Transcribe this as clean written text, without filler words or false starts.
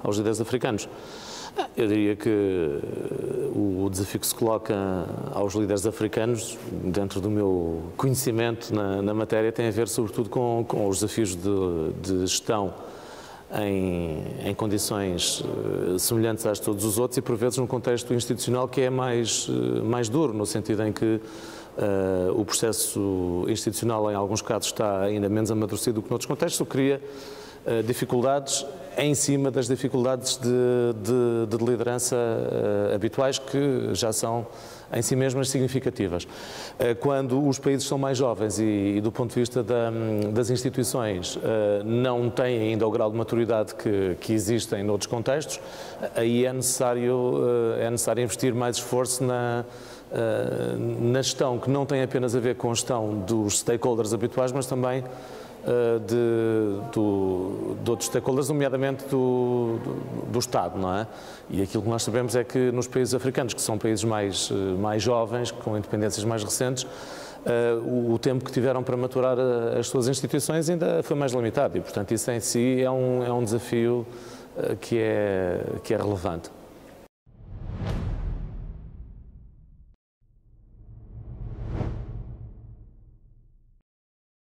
aos líderes africanos? Eu diria que o desafio que se coloca aos líderes africanos, dentro do meu conhecimento na matéria, tem a ver sobretudo com os desafios de gestão em condições semelhantes às de todos os outros e, por vezes, num contexto institucional que é mais duro, no sentido em que o processo institucional, em alguns casos, está ainda menos amadurecido do que noutros contextos, o que cria dificuldades em cima das dificuldades de liderança habituais, que já são em si mesmas significativas. Quando os países são mais jovens e do ponto de vista das instituições não têm ainda o grau de maturidade que existem noutros contextos, aí é necessário investir mais esforço na gestão, que não tem apenas a ver com a gestão dos stakeholders habituais, mas também de outros stakeholders, nomeadamente do Estado, não é? E aquilo que nós sabemos é que nos países africanos, que são países mais jovens, com independências mais recentes, o tempo que tiveram para maturar as suas instituições ainda foi mais limitado e, portanto, isso em si é um desafio que é relevante.